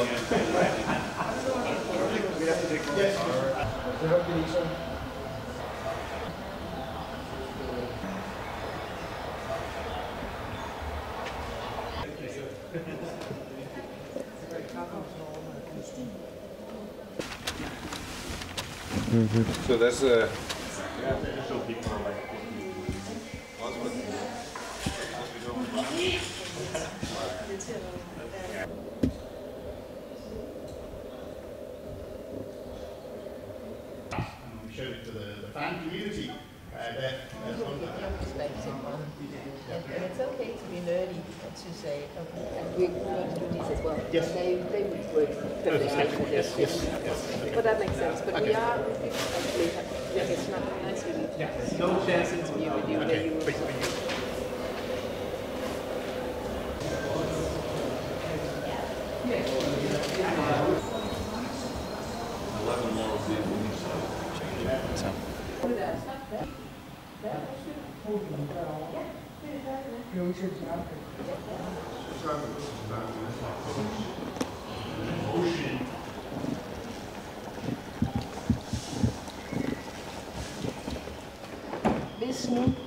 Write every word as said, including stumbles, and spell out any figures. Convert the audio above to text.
Mm-hmm. So that's a. We showed it to the, the fan community. Uh, they're, they're perspective on, and, and it's okay to be nerdy to say, okay, and we want to do these as well. Yes. They, they would work perfectly with yes, this. yes, yes. But that makes sense. But Okay. we are actually, yeah, it's not nice to Yeah. no chance interview with you. Okay. Where you were, Thank you. Eleven more people. So. Hvis nu